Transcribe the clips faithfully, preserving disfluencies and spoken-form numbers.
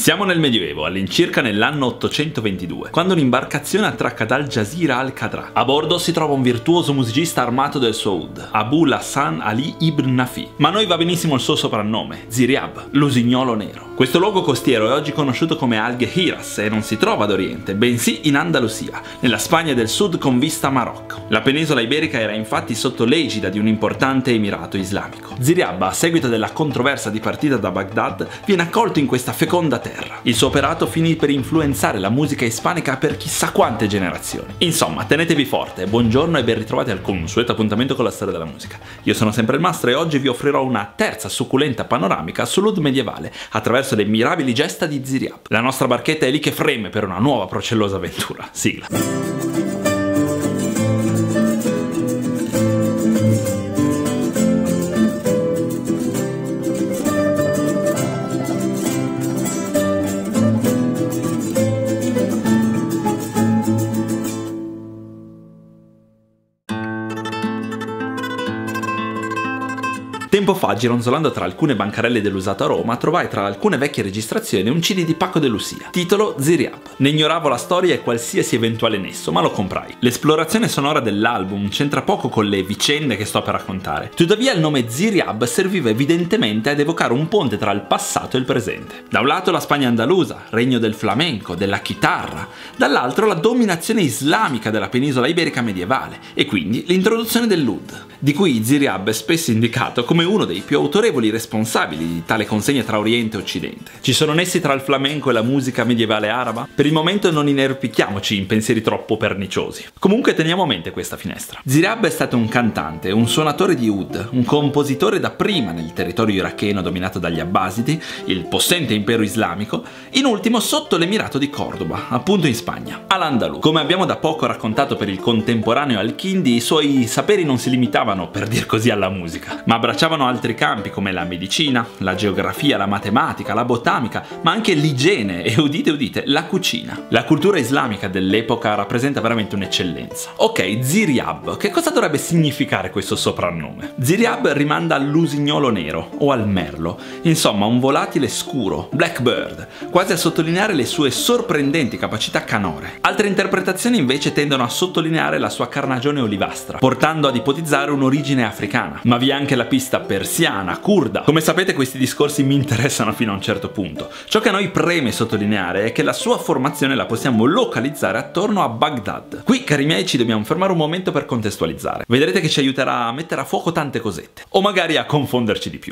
Siamo nel Medioevo, all'incirca nell'anno ottocentoventidue, quando un'imbarcazione attracca dal Jazira al-Qadra. A bordo si trova un virtuoso musicista armato del suo oud, Abu Lassan Ali ibn Nafi, ma a noi va benissimo il suo soprannome, Ziryab, l'usignolo nero. Questo luogo costiero è oggi conosciuto come Algeciras e non si trova ad oriente, bensì in Andalusia, nella Spagna del Sud con vista a Marocco. La penisola iberica era infatti sotto l'egida di un importante emirato islamico. Ziryab, a seguito della controversa dipartita da Baghdad, viene accolto in questa feconda terra. Il suo operato finì per influenzare la musica ispanica per chissà quante generazioni. Insomma, tenetevi forte, buongiorno e ben ritrovati al consueto appuntamento con la storia della musica. Io sono sempre il Mastro e oggi vi offrirò una terza succulenta panoramica sull'oud medievale attraverso le mirabili gesta di Ziryab. La nostra barchetta è lì che freme per una nuova procellosa avventura. Sigla. Tempo fa, gironzolando tra alcune bancarelle dell'usato a Roma, trovai tra alcune vecchie registrazioni un C D di Paco de Lucia, titolo Ziryab. Ne ignoravo la storia e qualsiasi eventuale nesso, ma lo comprai. L'esplorazione sonora dell'album c'entra poco con le vicende che sto per raccontare. Tuttavia il nome Ziryab serviva evidentemente ad evocare un ponte tra il passato e il presente. Da un lato la Spagna andalusa, regno del flamenco, della chitarra, dall'altro la dominazione islamica della penisola iberica medievale e quindi l'introduzione dell'oud, di cui Ziryab è spesso indicato come uno dei più autorevoli responsabili di tale consegna tra Oriente e Occidente. Ci sono nessi tra il flamenco e la musica medievale araba? Per il momento non inerpichiamoci in pensieri troppo perniciosi. Comunque teniamo a mente questa finestra. Ziryab è stato un cantante, un suonatore di oud, un compositore dapprima nel territorio iracheno dominato dagli Abbasidi, il possente impero islamico, in ultimo sotto l'emirato di Cordoba, appunto in Spagna, al-Andalus. Come abbiamo da poco raccontato per il contemporaneo Al-Kindi, i suoi saperi non si limitavano, per dir così, alla musica, ma abbracciavano altri campi come la medicina, la geografia, la matematica, la botanica, ma anche l'igiene e, udite udite, la cucina. La cultura islamica dell'epoca rappresenta veramente un'eccellenza. Ok, Ziryab, che cosa dovrebbe significare questo soprannome? Ziryab rimanda all'usignolo nero o al merlo, insomma un volatile scuro, blackbird, quasi a sottolineare le sue sorprendenti capacità canore. Altre interpretazioni invece tendono a sottolineare la sua carnagione olivastra, portando ad ipotizzare un'origine africana, ma vi è anche la pista persiana, curda. Come sapete questi discorsi mi interessano fino a un certo punto. Ciò che a noi preme sottolineare è che la sua formazione la possiamo localizzare attorno a Baghdad. Qui, cari miei, ci dobbiamo fermare un momento per contestualizzare. Vedrete che ci aiuterà a mettere a fuoco tante cosette, o magari a confonderci di più.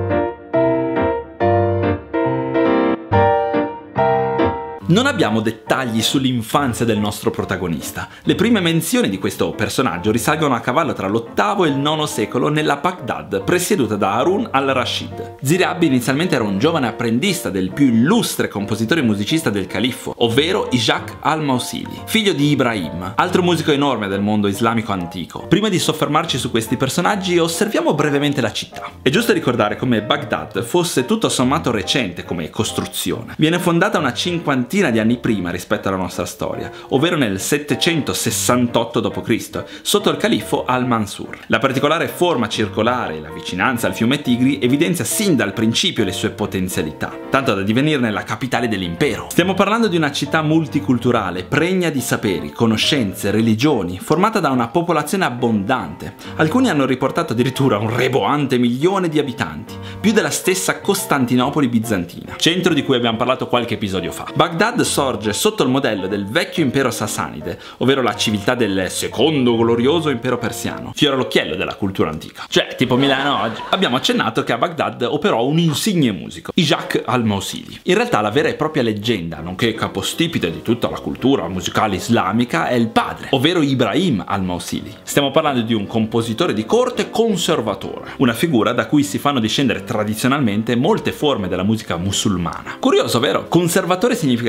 Non abbiamo dettagli sull'infanzia del nostro protagonista. Le prime menzioni di questo personaggio risalgono a cavallo tra l'ottavo e il nono secolo nella Baghdad, presieduta da Harun al-Rashid. Ziryab inizialmente era un giovane apprendista del più illustre compositore e musicista del califfo, ovvero Ishaq al-Mausili, figlio di Ibrahim, altro musico enorme del mondo islamico antico. Prima di soffermarci su questi personaggi, osserviamo brevemente la città. È giusto ricordare come Baghdad fosse tutto sommato recente come costruzione. Viene fondata una cinquantina di anni prima rispetto alla nostra storia, ovvero nel settecentosessantotto dopo Cristo, sotto il califfo al-Mansur. La particolare forma circolare e la vicinanza al fiume Tigri evidenzia sin dal principio le sue potenzialità, tanto da divenirne la capitale dell'impero. Stiamo parlando di una città multiculturale, pregna di saperi, conoscenze, religioni, formata da una popolazione abbondante. Alcuni hanno riportato addirittura un reboante milione di abitanti, più della stessa Costantinopoli bizantina, centro di cui abbiamo parlato qualche episodio fa. Baghdad sorge sotto il modello del vecchio impero sassanide, ovvero la civiltà del secondo glorioso impero persiano, fiore all'occhiello della cultura antica. Cioè, tipo Milano oggi. Abbiamo accennato che a Baghdad operò un insigne musico, Ishaq al-Mausili. In realtà la vera e propria leggenda, nonché capostipite di tutta la cultura musicale islamica, è il padre, ovvero Ibrahim al-Mausili. Stiamo parlando di un compositore di corte conservatore, una figura da cui si fanno discendere tradizionalmente molte forme della musica musulmana. Curioso, vero? Conservatore significa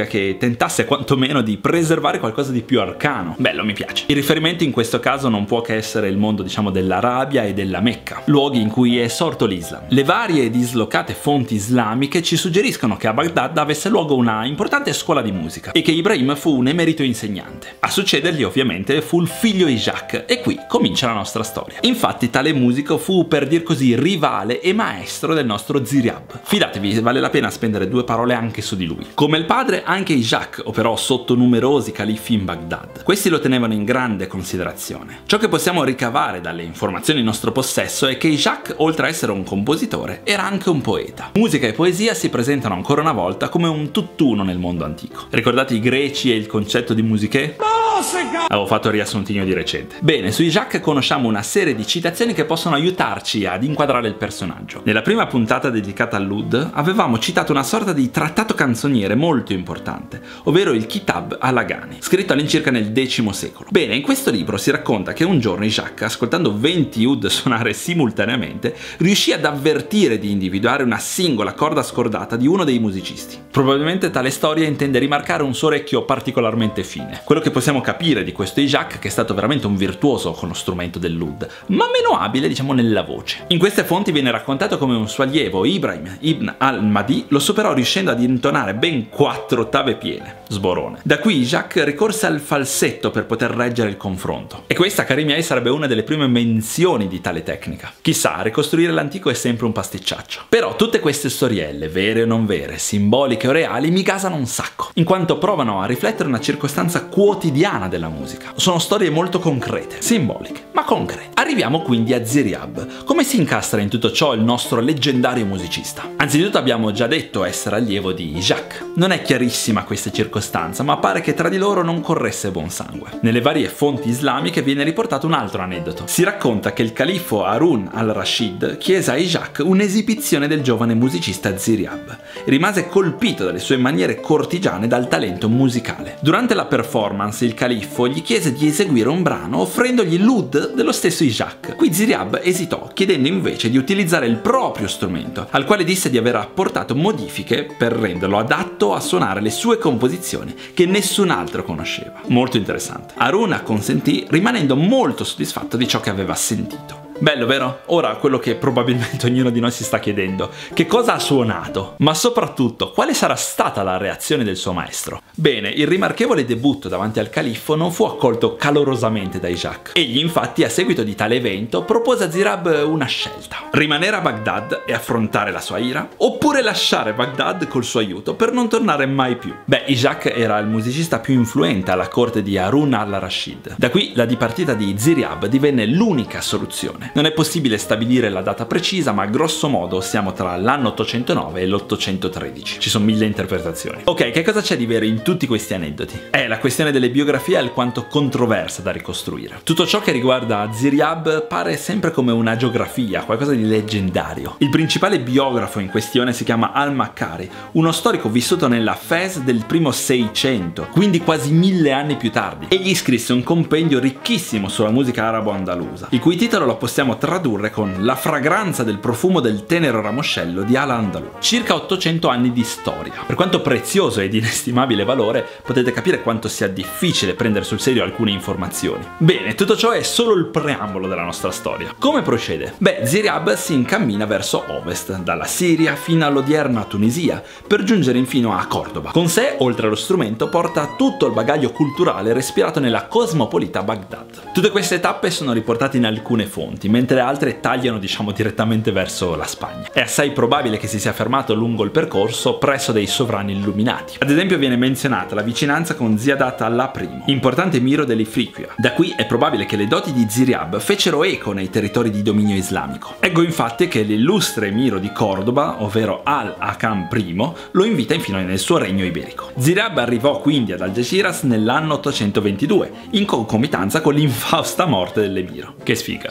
musica che tentasse quantomeno di preservare qualcosa di più arcano. Bello, mi piace. Il riferimento in questo caso non può che essere il mondo, diciamo, dell'Arabia e della Mecca, luoghi in cui è sorto l'Islam. Le varie e dislocate fonti islamiche ci suggeriscono che a Baghdad avesse luogo una importante scuola di musica e che Ibrahim fu un emerito insegnante. A succedergli ovviamente fu il figlio Ishaq, e qui comincia la nostra storia. Infatti tale musico fu, per dir così, rivale e maestro del nostro Ziryab. Fidatevi, vale la pena spendere due parole anche su di lui. Come il padre, anche Ishaq operò sotto numerosi califfi in Baghdad. Questi lo tenevano in grande considerazione. Ciò che possiamo ricavare dalle informazioni in nostro possesso è che Ishaq, oltre a essere un compositore, era anche un poeta. Musica e poesia si presentano ancora una volta come un tutt'uno nel mondo antico. Ricordate i greci e il concetto di musiche? Avevo fatto il riassuntino di recente. Bene, su Ishaq conosciamo una serie di citazioni che possono aiutarci ad inquadrare il personaggio. Nella prima puntata dedicata all'Oud avevamo citato una sorta di trattato canzoniere molto importante, ovvero il Kitab al-Aghani, scritto all'incirca nel decimo secolo. Bene, in questo libro si racconta che un giorno Ishaq, ascoltando venti oud suonare simultaneamente, riuscì ad avvertire di individuare una singola corda scordata di uno dei musicisti. Probabilmente tale storia intende rimarcare un suo orecchio particolarmente fine. Quello che possiamo capire di questo Ishaq che è stato veramente un virtuoso con lo strumento dell'oud, ma meno abile, diciamo, nella voce. In queste fonti viene raccontato come un suo allievo, Ibrahim ibn al-Mahdi, lo superò riuscendo ad intonare ben quattro ottave piene. Sborone. Da qui Ishaq ricorse al falsetto per poter reggere il confronto. E questa, cari miei, sarebbe una delle prime menzioni di tale tecnica. Chissà, ricostruire l'antico è sempre un pasticciaccio. Però tutte queste storielle, vere o non vere, simboliche o reali, mi gasano un sacco, in quanto provano a riflettere una circostanza quotidiana della musica. Sono storie molto concrete, simboliche, ma concrete. Arriviamo quindi a Ziryab. Come si incastra in tutto ciò il nostro leggendario musicista? Anzitutto abbiamo già detto essere allievo di Ishaq. Non è chiarissima questa circostanza, ma pare che tra di loro non corresse buon sangue. Nelle varie fonti islamiche viene riportato un altro aneddoto. Si racconta che il califfo Harun al-Rashid chiese a Ishaq un'esibizione del giovane musicista Ziryab. Rimase colpito dalle sue maniere cortigiane e dal talento musicale. Durante la performance il califfo gli chiese di eseguire un brano offrendogli l'oud dello stesso Ishaq. Qui Ziryab esitò, chiedendo invece di utilizzare il proprio strumento, al quale disse di aver apportato modifiche per renderlo adatto a suonare le sue composizioni che nessun altro conosceva. Molto interessante. Harun acconsentì, rimanendo molto soddisfatto di ciò che aveva sentito. Bello, vero? Ora quello che probabilmente ognuno di noi si sta chiedendo: che cosa ha suonato? Ma soprattutto, quale sarà stata la reazione del suo maestro? Bene, il rimarchevole debutto davanti al califfo non fu accolto calorosamente da Ishaq. Egli infatti, a seguito di tale evento, propose a Ziryab una scelta: rimanere a Baghdad e affrontare la sua ira, oppure lasciare Baghdad col suo aiuto per non tornare mai più. Beh, Ishaq era il musicista più influente alla corte di Harun al-Rashid. Da qui la dipartita di Ziryab divenne l'unica soluzione. Non è possibile stabilire la data precisa, ma grosso modo siamo tra l'anno ottocentonove e l'ottocentotredici. Ci sono mille interpretazioni. Ok, che cosa c'è di vero in tutti questi aneddoti? Eh, la questione delle biografie è alquanto controversa da ricostruire. Tutto ciò che riguarda Ziryab pare sempre come una geografia, qualcosa di leggendario. Il principale biografo in questione si chiama al-Makkari, uno storico vissuto nella Fez del primo seicento, quindi quasi mille anni più tardi. Egli scrisse un compendio ricchissimo sulla musica arabo-andalusa, il cui titolo lo possiamo possiamo tradurre con La fragranza del profumo del tenero ramoscello di Al-Andalus. Circa ottocento anni di storia. Per quanto prezioso e di inestimabile valore, potete capire quanto sia difficile prendere sul serio alcune informazioni. Bene, tutto ciò è solo il preambolo della nostra storia. Come procede? Beh, Ziryab si incammina verso ovest, dalla Siria fino all'odierna Tunisia, per giungere infino a Cordoba. Con sé, oltre allo strumento, porta tutto il bagaglio culturale respirato nella cosmopolita Baghdad. Tutte queste tappe sono riportate in alcune fonti, mentre altre tagliano, diciamo, direttamente verso la Spagna. È assai probabile che si sia fermato lungo il percorso presso dei sovrani illuminati. Ad esempio viene menzionata la vicinanza con Ziyadat Allah I, importante emiro dell'Ifriqiya. Da qui è probabile che le doti di Ziryab fecero eco nei territori di dominio islamico. Ecco infatti che l'illustre emiro di Cordoba, ovvero Al-Hakam I, lo invita infine nel suo regno iberico. Ziryab arrivò quindi ad Algeciras nell'anno ottocentoventidue, in concomitanza con l'infausta morte dell'emiro. Che sfiga. Fortunatamente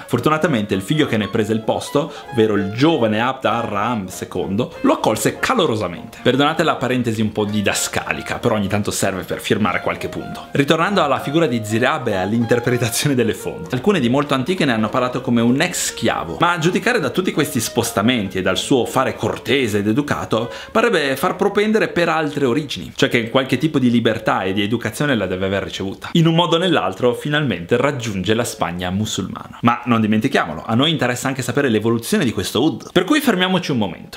Fortunatamente il figlio che ne prese il posto, ovvero il giovane Abd ar-Rahman secondo, lo accolse calorosamente. Perdonate la parentesi un po' didascalica, però ogni tanto serve per firmare qualche punto. Ritornando alla figura di Ziryab e all'interpretazione delle fonti, alcune di molto antiche ne hanno parlato come un ex schiavo, ma a giudicare da tutti questi spostamenti e dal suo fare cortese ed educato, parebbe far propendere per altre origini, cioè che qualche tipo di libertà e di educazione la deve aver ricevuta. In un modo o nell'altro finalmente raggiunge la Spagna musulmana. Ma non dimentichiamolo, a noi interessa anche sapere l'evoluzione di questo oud, per cui fermiamoci un momento.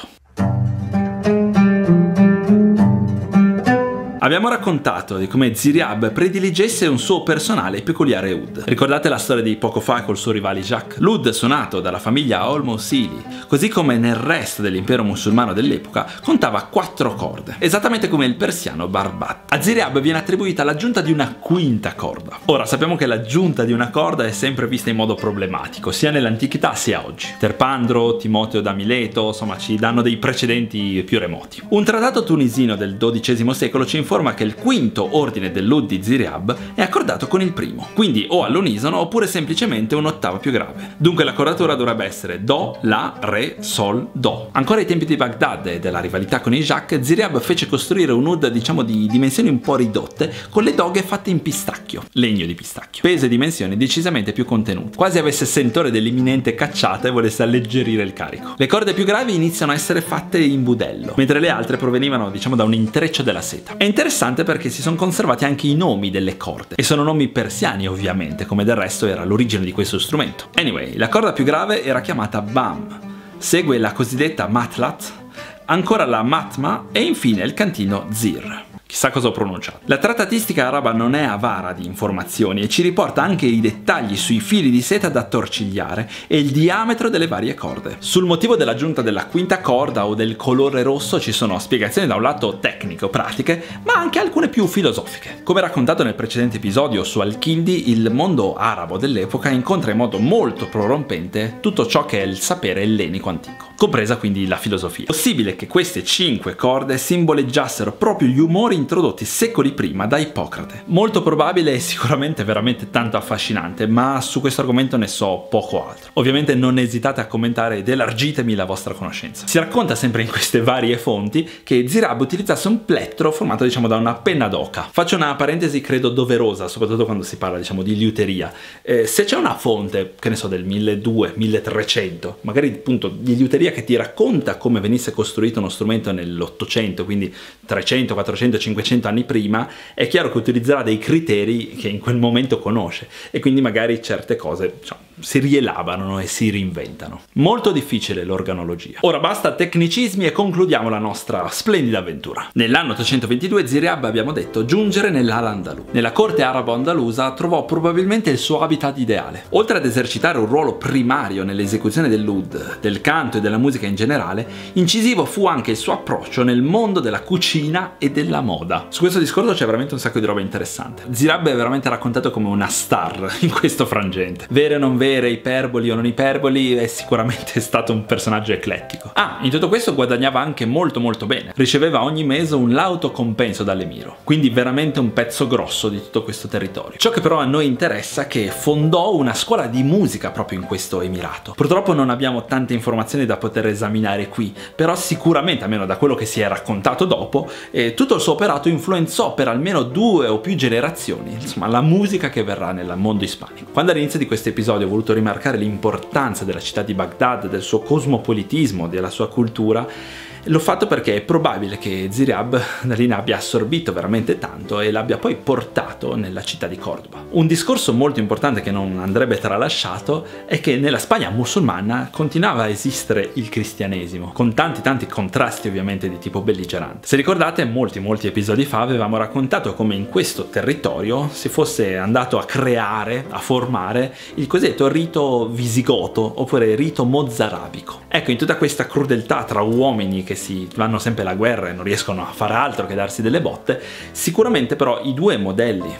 Abbiamo raccontato di come Ziryab prediligesse un suo personale e peculiare oud. Ricordate la storia di poco fa col suo rivale Jacques? L'oud suonato dalla famiglia Al-Mousili, così come nel resto dell'impero musulmano dell'epoca, contava quattro corde, esattamente come il persiano barbat. A Ziryab viene attribuita l'aggiunta di una quinta corda. Ora, sappiamo che l'aggiunta di una corda è sempre vista in modo problematico, sia nell'antichità sia oggi. Terpandro, Timoteo da Mileto, insomma, ci danno dei precedenti più remoti. Un trattato tunisino del dodicesimo secolo ci informa che il quinto ordine dell'oud di Ziryab è accordato con il primo, quindi o all'unisono oppure semplicemente un'ottava più grave. Dunque l'accordatura dovrebbe essere Do, La, Re, Sol, Do. Ancora ai tempi di Baghdad e della rivalità con i Jacques, Ziryab fece costruire un oud diciamo di dimensioni un po' ridotte con le doghe fatte in pistacchio, legno di pistacchio, peso e dimensioni decisamente più contenute, quasi avesse sentore dell'imminente cacciata e volesse alleggerire il carico. Le corde più gravi iniziano a essere fatte in budello, mentre le altre provenivano diciamo da un intreccio della seta. È interessante perché si sono conservati anche i nomi delle corde, e sono nomi persiani ovviamente, come del resto era l'origine di questo strumento. Anyway, la corda più grave era chiamata Bam, segue la cosiddetta Matlat, ancora la Matma e infine il cantino Zir. Chissà cosa ho pronunciato. La trattatistica araba non è avara di informazioni e ci riporta anche i dettagli sui fili di seta da attorcigliare e il diametro delle varie corde. Sul motivo dell'aggiunta della quinta corda o del colore rosso ci sono spiegazioni da un lato tecnico-pratiche, ma anche alcune più filosofiche. Come raccontato nel precedente episodio su Al-Kindi, il mondo arabo dell'epoca incontra in modo molto prorompente tutto ciò che è il sapere ellenico antico, compresa quindi la filosofia. È possibile che queste cinque corde simboleggiassero proprio gli umori introdotti secoli prima da Ippocrate. Molto probabile e sicuramente veramente tanto affascinante, ma su questo argomento ne so poco altro. Ovviamente non esitate a commentare ed elargitemi la vostra conoscenza. Si racconta sempre in queste varie fonti che Ziryab utilizzasse un plettro formato diciamo da una penna d'oca. Faccio una parentesi credo doverosa, soprattutto quando si parla diciamo di liuteria. Eh, se c'è una fonte, che ne so, del milleduecento milletrecento, magari appunto di liuteria che ti racconta come venisse costruito uno strumento nell'Ottocento, quindi trecento, quattrocento, cinquecento anni prima, è chiaro che utilizzerà dei criteri che in quel momento conosce e quindi magari certe cose diciamo, si rielaborano e si reinventano. Molto difficile l'organologia. Ora basta tecnicismi e concludiamo la nostra splendida avventura. Nell'anno ottocentoventidue Ziryab, abbiamo detto, giunge nell'Al-Andalù. Nella corte arabo-andalusa trovò probabilmente il suo habitat ideale. Oltre ad esercitare un ruolo primario nell'esecuzione dell'oud, del canto e della musica in generale, incisivo fu anche il suo approccio nel mondo della cucina e della moda. Su questo discorso c'è veramente un sacco di roba interessante. Ziryab è veramente raccontato come una star in questo frangente. Vere o non vere, iperboli o non iperboli, è sicuramente stato un personaggio eclettico. Ah, in tutto questo guadagnava anche molto molto bene. Riceveva ogni mese un lauto compenso dall'emiro, quindi veramente un pezzo grosso di tutto questo territorio. Ciò che però a noi interessa è che fondò una scuola di musica proprio in questo emirato. Purtroppo non abbiamo tante informazioni da poter esaminare qui, però sicuramente, almeno da quello che si è raccontato dopo, eh, tutto il suo operato influenzò per almeno due o più generazioni, insomma, la musica che verrà nel mondo ispanico. Quando all'inizio di questo episodio ho voluto rimarcare l'importanza della città di Baghdad, del suo cosmopolitismo, della sua cultura, l'ho fatto perché è probabile che Ziryab da lì ne abbia assorbito veramente tanto e l'abbia poi portato nella città di Cordoba. Un discorso molto importante che non andrebbe tralasciato è che nella Spagna musulmana continuava a esistere il cristianesimo, con tanti tanti contrasti ovviamente di tipo belligerante. Se ricordate, molti molti episodi fa avevamo raccontato come in questo territorio si fosse andato a creare, a formare il cosiddetto rito visigoto oppure rito mozzarabico. Ecco, in tutta questa crudeltà tra uomini che si vanno sempre alla guerra e non riescono a fare altro che darsi delle botte, sicuramente però i due modelli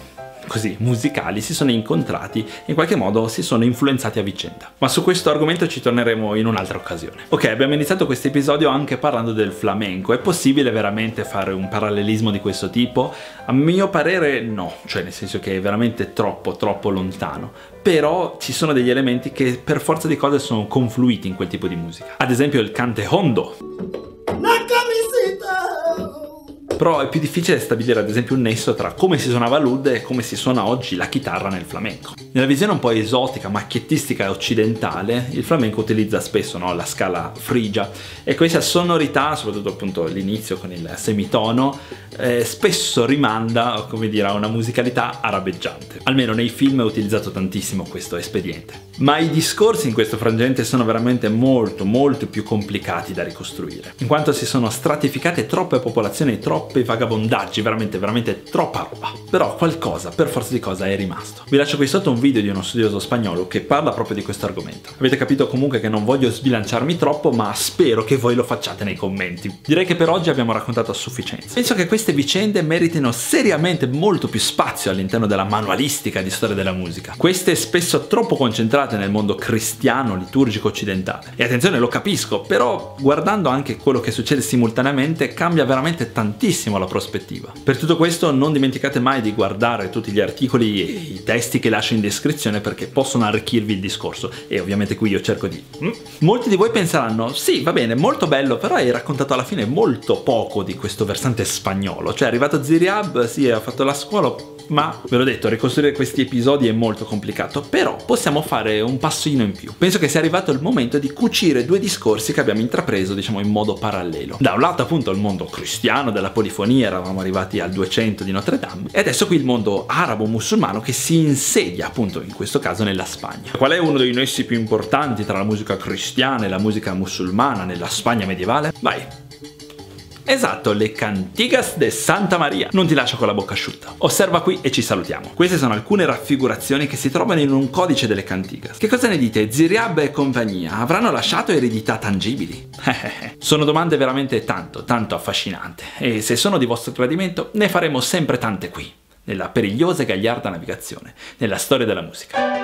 così musicali si sono incontrati e in qualche modo si sono influenzati a vicenda. Ma su questo argomento ci torneremo in un'altra occasione. Ok, abbiamo iniziato questo episodio anche parlando del flamenco. È possibile veramente fare un parallelismo di questo tipo? A mio parere no, cioè nel senso che è veramente troppo troppo lontano. Però ci sono degli elementi che per forza di cose sono confluiti in quel tipo di musica. Ad esempio il cante hondo. Però è più difficile stabilire ad esempio un nesso tra come si suonava l'oud e come si suona oggi la chitarra nel flamenco. Nella visione un po' esotica, macchiettistica occidentale, il flamenco utilizza spesso, no, la scala frigia, e questa sonorità, soprattutto appunto all'inizio con il semitono, eh, spesso rimanda, come dire, a una musicalità arabeggiante. Almeno nei film è utilizzato tantissimo questo espediente. Ma i discorsi in questo frangente sono veramente molto molto più complicati da ricostruire, in quanto si sono stratificate troppe popolazioni, troppi vagabondaggi, veramente veramente troppa roba. Però qualcosa, per forza di cosa, è rimasto. Vi lascio qui sotto un video di uno studioso spagnolo che parla proprio di questo argomento. Avete capito comunque che non voglio sbilanciarmi troppo, ma spero che voi lo facciate nei commenti. Direi che per oggi abbiamo raccontato a sufficienza. Penso che queste vicende meritino seriamente molto più spazio all'interno della manualistica di storia della musica. Queste spesso troppo concentrate nel mondo cristiano liturgico occidentale. E attenzione, lo capisco, però guardando anche quello che succede simultaneamente cambia veramente tantissimo la prospettiva. Per tutto questo non dimenticate mai di guardare tutti gli articoli e i testi che lascio in descrizione, perché possono arricchirvi il discorso, e ovviamente qui io cerco di... Molti di voi penseranno, sì, va bene, molto bello, però hai raccontato alla fine molto poco di questo versante spagnolo. Cioè è arrivato Ziriab, sì, ha fatto la scuola, ma ve l'ho detto, ricostruire questi episodi è molto complicato, però possiamo fare un passino in più. Penso che sia arrivato il momento di cucire due discorsi che abbiamo intrapreso, diciamo, in modo parallelo. Da un lato appunto il mondo cristiano della polifonia, eravamo arrivati al duecento di Notre Dame, e adesso qui il mondo arabo-musulmano che si insedia appunto in questo caso nella Spagna. Qual è uno dei nessi più importanti tra la musica cristiana e la musica musulmana nella Spagna medievale? Vai! Esatto, le Cantigas de Santa Maria. Non ti lascio con la bocca asciutta. Osserva qui e ci salutiamo. Queste sono alcune raffigurazioni che si trovano in un codice delle Cantigas. Che cosa ne dite? Ziriab e compagnia avranno lasciato eredità tangibili? Sono domande veramente tanto, tanto affascinanti. E se sono di vostro gradimento, ne faremo sempre tante qui, nella perigliosa e gagliarda navigazione, nella storia della musica.